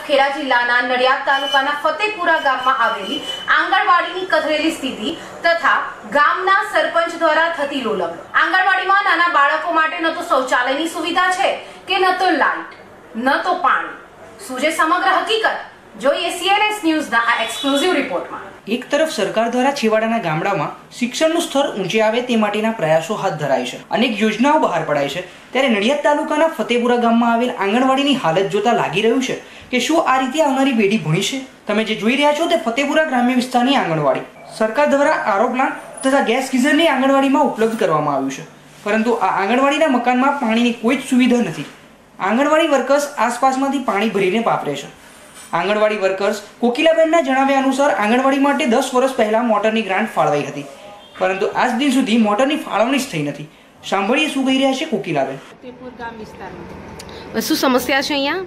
ખેડા જિલ્લાના નડિયાદ તાલુકાના ફતેપુરા ગામમાં આવેલી આંગણવાડીની કથળેલી સ્થિતિ તથા ગામના સરપંચ દ્વારા થતી લોલમ. આંગણવાડીમાં નાના બાળકો માટે ન તો શૌચાલયની સુવિધા છે કે ન તો લાઇટ, ન તો પાણી. શું છે સમગ્ર હકીકત? જોઈએ CNS ન્યૂઝના આ એક્સક્લુઝિવ રિપોર્ટમાં. એક તરફ સરકાર દ્વારા છેવાડાના ગામડામાં શિક્ષણનું સ્તર ઊંચે આવે તે માટેના પ્રયાસો હાથ ધરાય છે, અનેક યોજનાઓ બહાર પડાય છે, ત્યારે નડિયાદ તાલુકાના ફતેપુરા ગામમાં આવેલ આંગણવાડીની હાલત જોતા લાગી રહ્યું છે કે શું આ રીતે આવનારી પેઢી ભણી છે? તમે જે જોઈ રહ્યા છો તે ફતેપુરા ગ્રામ્ય વિસ્તારની આંગણવાડી સરકાર દ્વારા આરો પ્લાન્ટ તથા ગેસ ગીઝરની આંગણવાડીમાં ઉપલબ્ધ કરવામાં આવ્યું છે, પરંતુ આ આંગણવાડીના મકાનમાં પાણીની કોઈ જ સુવિધા નથી. આંગણવાડી વર્કર્સ આસપાસમાંથી પાણી ભરીને વાપરે છે. આંગણવાડી વર્કર્સ કોકિલાબેનના જણાવ્યા અનુસાર આંગણવાડી માટે 10 વર્ષ પહેલા મોટરની ગ્રાન્ટ ફાળવાઈ હતી, પરંતુ આજ દિન સુધી મોટરની ફાળવણી જ થઈ નથી. સાંભળીએ શું કહી રહ્યા છે કોકિલાબેન. ફતેપુર ગામ વિસ્તારમાં શું સમસ્યા છે અહીંયા?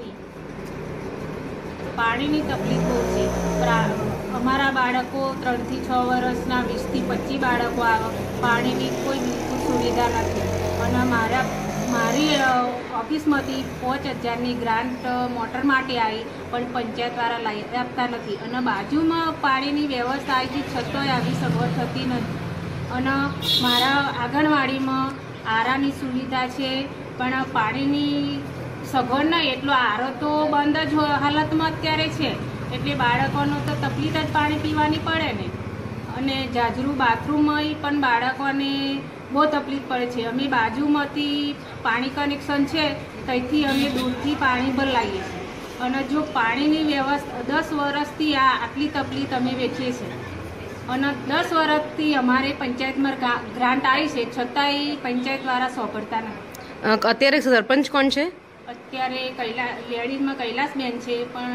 પાણીની તકલીફ બહુ છે. અમારા બાળકો 3 થી 6 વર્ષના 20 થી 25 બાળકો આવે, પાણીની કોઈ બિલકુલ સુવિધા નથી. અને મારી ઓફિસમાંથી 5000ની ગ્રાન્ટ મોટર માટે આવી, પણ પંચાયતવાળા લઈ આપતા નથી. અને બાજુમાં પાણીની વ્યવસ્થા આવી છતાંય આવી સગવડ થતી નથી. અને મારા આંગણવાડીમાં આરાની સુવિધા છે, પણ પાણીની સગવડ નહીં. એટલો આરો તો બંધ જ હાલતમાં અત્યારે છે, એટલે બાળકોનો તો તકલીફ જ પાણી પીવાની પડે ને. અને જાજરૂ બાથરૂમમાં પણ બાળકોને બહુ તકલીફ પડે છે. અમે બાજુમાંથી પાણી કનેક્શન છે, ત્યાંથી અમે દૂરથી પાણી ભરાઈએ છીએ. અને જો પાણીની વ્યવસ્થા 10 વર્ષથી આટલી તકલીફ અમે વેચીએ છીએ. અને 10 વર્ષથી અમારે પંચાયતમાં ગ્રાન્ટ આવી છે, છતાંય પંચાયતવાળા સોંપડતા નથી. અત્યારે સરપંચ કોણ છે? અત્યારે લેડીઝમાં કૈલાસબેન છે, પણ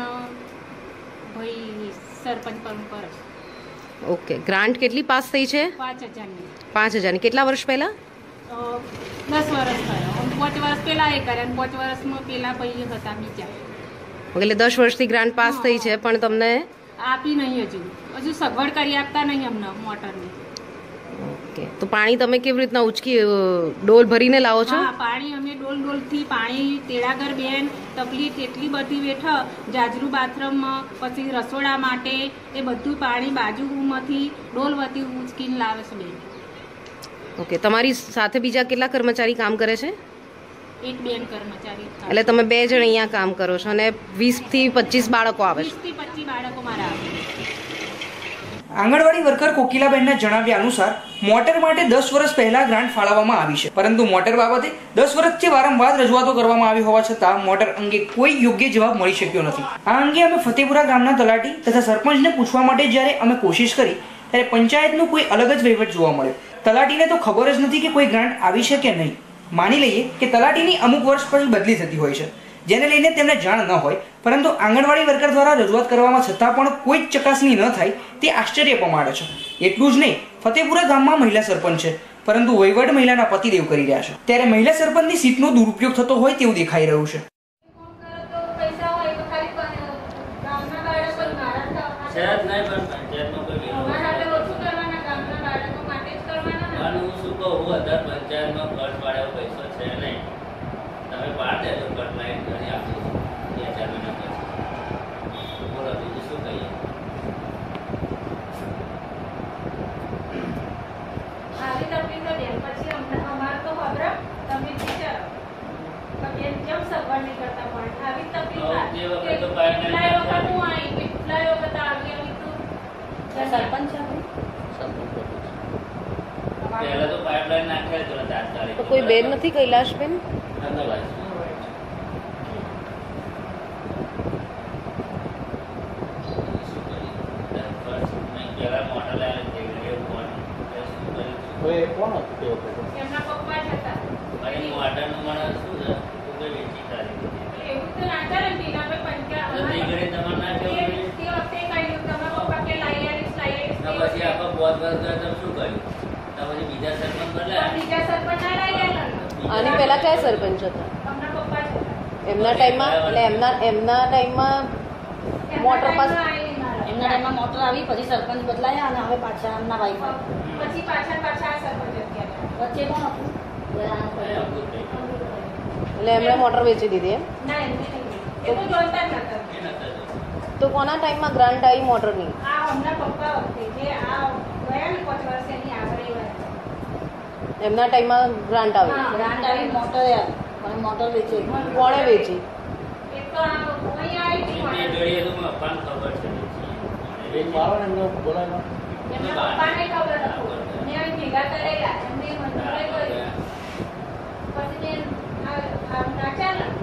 ભાઈ સરપંચ પર. ઓકે, ગ્રાન્ટ કેટલી પાસ થઈ છે? 5000ની. 5000ની. કેટલા વર્ષ પહેલા? 10 વર્ષ થયા. 5 વર્ષ પહેલા એ કર્યા, અને 5 વર્ષમાં પેલા ભાઈ હતા બીજા. એટલે 10 વર્ષથી ગ્રાન્ટ પાસ થઈ છે, પણ તમને આપી નહીં. હજુ સગવડ કરી આપતા નહીં અમને મોટરની. ઓકે, તો પાણી તમે કેવી રીતના ઉચકી ડોલ ભરીને લાવો છો? હા, પાણી અમે ડોલથી પાણી તેડાગર બેન તકલીફ એટલી બધી બેઠા. જાજરૂ બાથરૂમમાં, પછી રસોડા માટે એ બધું પાણી બાજુમાંથી ડોલવતી ઉચકીને લાવે છે બેન. ઓકે, તમારી સાથે બીજા કેટલા કર્મચારી કામ કરે છે? એક બેન કર્મચારી. એટલે તમે 2 જણ અહીંયા કામ કરો છો અને 20 થી 25 બાળકો આવે છે? 20 થી 25 બાળકો મારા આવે. આંગણવાડી વર્કર કોકિલાબેનના જણાવ્યા અનુસાર મોટર માટે 10 વર્ષ પહેલા ગ્રાન્ટ ફાળવવામાં આવી છે, પરંતુ મોટર બાબતે 10 વર્ષથી વારંવાર રજૂઆતો કરવામાં આવી હોવા છતાં મોટર અંગે કોઈ યોગ્ય જવાબ મળી શક્યો નથી. આ અંગે અમે ફતેપુરા ગામના તલાટી તથા સરપંચને પૂછવા માટે જ્યારે અમે કોશિશ કરી ત્યારે પંચાયતનું કોઈ અલગ જ વહીવટ જોવા મળ્યો. તલાટીને તો ખબર જ નથી કે કોઈ ગ્રાન્ટ આવી છે કે નહીં. માની લઈએ કે તલાટીની અમુક વર્ષ પછી બદલી થતી હોય છે, જેને લઈને તેમને જાણ ન હોય, પરંતુ આંગણવાડી વર્કર દ્વારા રજૂઆત કરવામાં છતાં પણ કોઈ જ ચકાસણી ન થાય તે આશ્ચર્ય પમાડે છે. એટલું જ નહીં, ફતેપુરા ગામમાં મહિલા સરપંચ છે, પરંતુ વહીવટ મહિલાના પતિદેવ કરી રહ્યા છે, ત્યારે મહિલા સરપંચની સીટનો દુરુપયોગ થતો હોય તેવું દેખાઈ રહ્યું છે. તો કોઈ બેન નથી કૈલાશબેન? આની પહેલા કયા સરપંચ હતા? એમના ટાઈમમાં, એટલે એમના ટાઈમમાં મોટર પાસ, એમના ટાઈમમાં મોટર આવી, પછી સરપંચ બદલાયા અને હવે પાછા એમના વાઈફ પછી પાછા સરપંચ અત્યારે વચ્ચે કોણ હતું? એટલે એમણે મોટર વેચી દીધી એમ? ના, એમને નહીં. એ તો જોતા જ નતા. તો કોના ટાઈમમાં ગ્રાન્ટ આવી મોટરની? આ હમણાં પપ્પા વખતે જે આ ગયા ને 5 વર્ષ એની આગળ એ વાત. એમના ટાઈમમાં ગ્રાન્ટ આવી. હા, ગ્રાન્ટ આવી મોટર યાર પણ મોટર વેચી કોણે વેચી? એ તો અહીંયા આવી હતી મોટર. એમના પપ્પાને ખબર હતું. મેં અહીં ભેગા કરેલા એમને મંજૂરી કરી. પછી મેં આ નાખ્યા ને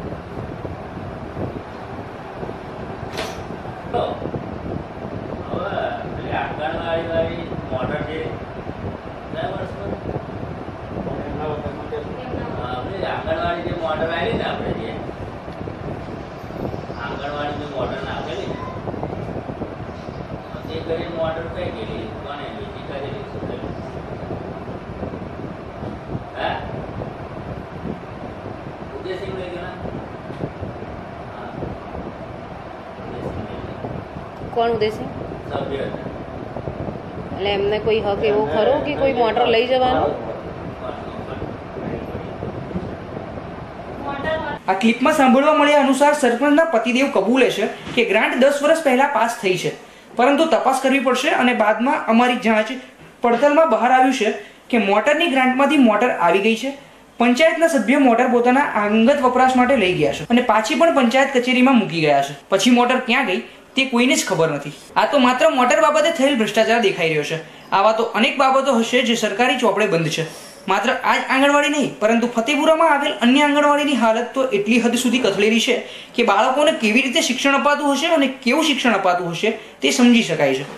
આંગણવાડી જે મોટર આવી ને આપણે જે આંગણવાડી જે મોટર નાખેલી ને તે કરી મોટર કઈ ગયેલી કોને વેચી કરેલી શું કર્યું? હા ઉદયસિંહ લઈ ગયો કોણ ઉદયસિંહ? સભ્ય એટલે એમને કોઈ હક એવો ખરો કે કોઈ મોટર લઈ જવાનો? આ ક્લિપમાં સાંભળવા મળ્યા અનુસાર સરપંચના પતિદેવ કબૂલે છે કે ગ્રાન્ટ 10 વર્ષ પહેલા પાસ થઈ છે, પરંતુ તપાસ કરવી પડશે અને બાદમાં અમારી જાંચ પડતલમાં બહાર આવ્યું છે કે મોટરની ગ્રાન્ટમાંથી મોટર આવી ગઈ છે. પંચાયતના સભ્યો મોટર પોતાના અંગત વપરાશ માટે લઈ ગયા છે અને પાછી પણ પંચાયત કચેરીમાં મૂકી ગયા છે. પછી મોટર ક્યાં ગઈ તે કોઈને જ ખબર નથી. આ તો માત્ર મોટર બાબતે થયેલ ભ્રષ્ટાચાર દેખાઈ રહ્યો છે. આવા તો અનેક બાબતો હશે જે સરકારી ચોપડે બંધ છે. માત્ર આ જ આંગણવાડી નહીં, પરંતુ ફતેપુરામાં આવેલ અન્ય આંગણવાડીની હાલત તો એટલી હદ સુધી કથળેલી છે કે બાળકોને કેવી રીતે શિક્ષણ અપાતું હશે અને કેવું શિક્ષણ અપાતું હશે તે સમજી શકાય છે.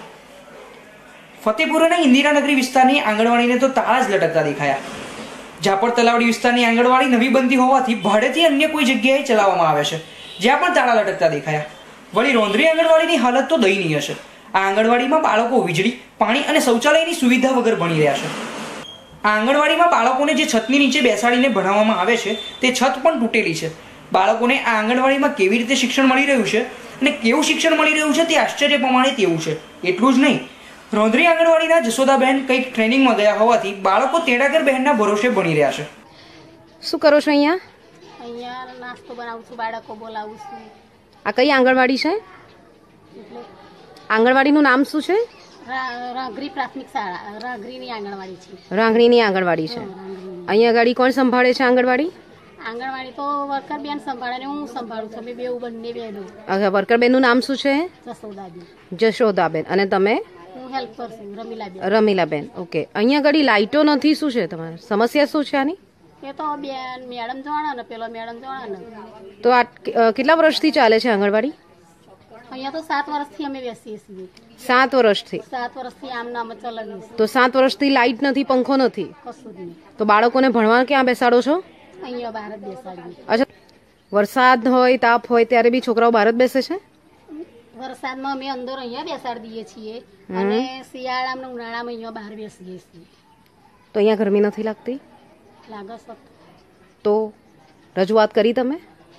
ફતેપુરાના ઇન્દિરાનગરી વિસ્તારની આંગણવાડીને તો તાળા જ લટકતા દેખાયા. ઝાપડ તલાવડી વિસ્તારની આંગણવાડી નવી બનતી હોવાથી ભાડેથી અન્ય કોઈ જગ્યાએ ચલાવવામાં આવે છે, જ્યાં પણ તાળા લટકતા દેખાયા. વળી રોંધરી આંગણવાડીની હાલત તો દયનીય છે. આ આંગણવાડીમાં બાળકો વીજળી, પાણી અને શૌચાલયની સુવિધા વગર ભણી રહ્યા છે. આ આંગણવાડીમાં બાળકોને જે છતની નીચે બેસાડીને ભણાવવામાં આવે છે તે છત પણ તૂટેલી છે. બાળકોને આ આંગણવાડીમાં કેવી રીતે શિક્ષણ મળી રહ્યું છે અને કેવું શિક્ષણ મળી રહ્યું છે તે આશ્ચર્ય પ્રમાણે તેવું છે. એટલું જ નહીં, રોંધરી આંગણવાડીના જશોદાબેન કંઈક ટ્રેનિંગમાં ગયા હોવાથી બાળકો તેડાગર બહેનના ભરોસે ભણી રહ્યા છે. શું કરો છો અહીંયા? અહીંયા નાસ્તો બનાવું છું, બાળકો બોલાવું છું. આ કઈ આંગણવાડી છે? એટલે આંગણવાડીનું નામ શું છે? રાંઘરી પ્રાથમિક શાળા, રાંઘરીની આંગણવાડી છે. રાંગણીની આંગણવાડી છે. અહીંયા ગાડી કોણ સંભાળે છે આંગણવાડી? આંગણવાડી તો વર્કર બેન સંભાળે ને હું સંભાળું છું. અમે બેઉ બંને બહેનો. વર્કર બેનનું નામ શું છે? જસોદાબેન. જશોદાબેન. અને તમે? હું હેલ્પર છું, રમીલાબેન. રમીલાબેન. ઓકે. અહીંયા ગાડી લાઇટો નથી, શું છે તમારે સમસ્યા? શું છે આની? એ તો બેન મેડમ જોણા ને પેલો મેડમ જોણા ને. તો આ કેટલા વર્ષથી ચાલે છે આંગણવાડી? અહીંયા તો 7 વર્ષથી અમે બેસીએ છીએ. 7 વર્ષથી? 7 વર્ષથી આમ નામ ચલાવીએ છીએ. તો 7 વર્ષથી લાઇટ નથી, પંખો નથી, કશું જ નહીં. તો બાળકોને ભણવા ક્યાં બેસાડો છો? અહીંયા બહાર જ બેસાડીએ. અચ્છા, વરસાદ હોય, તાપ હોય ત્યારે બી છોકરાઓ બહાર જ બેસે છે? વરસાદમાં અમે અંદર અહીંયા બેસાડી દઈએ છીએ અને શિયાળામાં ઉનાળામાં અહીંયા બહાર બેસીએ છીએ. તો અહીંયા ગરમી નથી લાગતી? લાગે છે. તો રજૂઆત કરી તમે?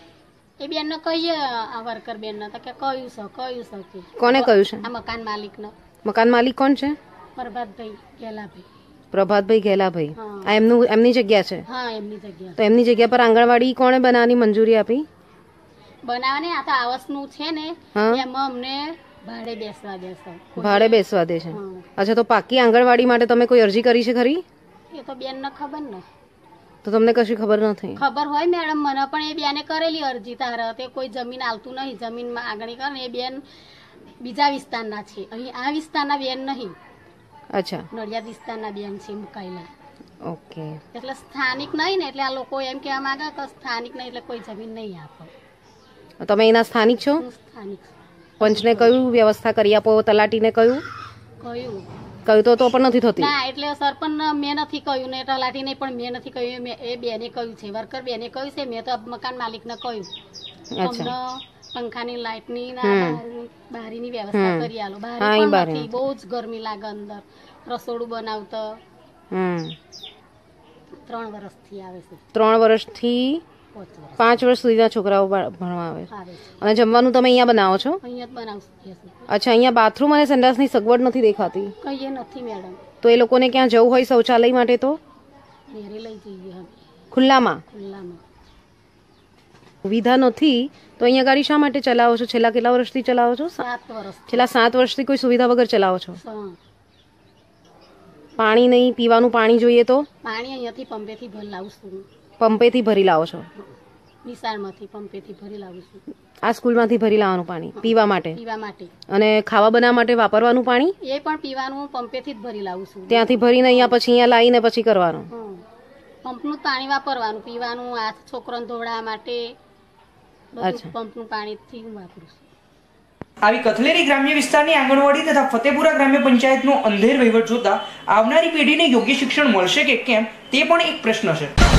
એ બેનને કહીએ, આ વર્કર બેનને તો કે કયું છે. કોને કહ્યું છે? આ મકાન માલિકને. મકાન માલિક કોણ છે? પ્રભાતભાઈ ગેલાભાઈ. પ્રભાતભાઈ ગેલાભાઈ. હા. આ એમની જગ્યા છે? હા, એમની જગ્યા. તો એમની જગ્યા પર આંગણવાડી કોણે બનાવવાની મંજૂરી આપી? બનાવવાને આ તો આવાસનું છે ને, હા. એમાં અમને ભાડે બેસવા દેશે. ભાડે બેસવા દે છે? હા. અચ્છા, તો પાકી આંગણવાડી માટે તમે કોઈ અરજી કરી છે ખરી? એ તો બેનને ખબર ને. તો તમને કશી ખબર નથી? ખબર હોય મેડમ મને, પણ એ બેને કરેલી અરજી તારે તે કોઈ જમીન આલતું નહીં. જમીનમાં આગળ કરે ને એ બેન બીજા વિસ્તારના છે, અહીં આ વિસ્તારના બેન નહીં. અચ્છા, નડિયાદ વિસ્તારના બેન છે મુકાયેલા. ઓકે. એટલે સ્થાનિક નહીં ને, એટલે આ લોકો એમ કહેવા માંગે કે સ્થાનિક નહીં એટલે કોઈ જમીન નહીં આપો. તમે એના સ્થાનિક છો? હું સ્થાનિક છું. પંચને કયું વ્યવસ્થા કરી આપો? તલાટીને કયું? કયું કહ્યું તો પણ નથી થતી? ના, એટલે સરપંચ મેં નથી કહ્યું ને તલાટી નહીં, પણ મેં નથી કહ્યું. એ બેને કહ્યું છે, વર્કર બેને કહ્યું છે. મેં તો મકાન માલિકને કહ્યું અમને પંખાની લાઇટની બારીની વ્યવસ્થા કરી આલો. બારી પણ નથી, બહુ જ ગરમી લાગે અંદર. રસોડું બનાવતો 3 વર્ષથી આવે છે. 3 વર્ષથી 5 વર્ષ સુધીના છોકરાઓ ભણવા આવે છે. અને જમવાનું તમે અહીંયા બનાવો છો? અહીંયા જ બનાવશું. અચ્છા, અહીંયા બાથરૂમ અને સંડાસની સગવડ નથી દેખાતી? કહીએ નથી મેડમ. તો એ લોકોને ક્યાં જવું હોય શૌચાલય માટે તો ઘરે લઈ જઈએ અમે. ખુલ્લામાં? ખુલ્લામાં સુવિધા નથી તો તો અહીંયા ગાડી શા માટે ચલાવો છો? છેલ્લા કેટલા વર્ષથી ચલાવો છો? 7 વર્ષ છેલ્લા 7 વર્ષથી કોઈ સુવિધા વગર ચલાવો છો? હા. પાણી નહીં, પીવાનું પાણી જોઈએ તો પાણી અહીંયાથી પંપેથી ભરી લાવું છું. પંપેથી ભરી લાવો છો? નિશાળમાંથી પંપેથી ભરી લાવું છું આ સ્કૂલમાંથી ભરી લાવવાનું પાણી પીવા માટે? પીવા માટે. અને ખાવા બનાવવા માટે વાપરવાનું પાણી એ પણ પીવાનું પંપેથી જ ભરી લાવું છું. ત્યાંથી ભરીને અહીંયા પછી અહીંયા લાવીને પછી કરવાનું? હમ. પંપનું પાણી વાપરવાનું, પીવાનું, આ છોકરાને ધોવડાવવા માટે અચ્છા. બધું પંપનું પાણીથી હું વાપરું છું. આવી કથલેરી ગ્રામ્ય વિસ્તારની આંગણવાડી તથા ફતેપુરા ગ્રામ્ય પંચાયતનો અંધેર વહીવટ જોતા આવનારી પેઢીને યોગ્ય શિક્ષણ મળશે કે કેમ તે પણ એક પ્રશ્ન છે.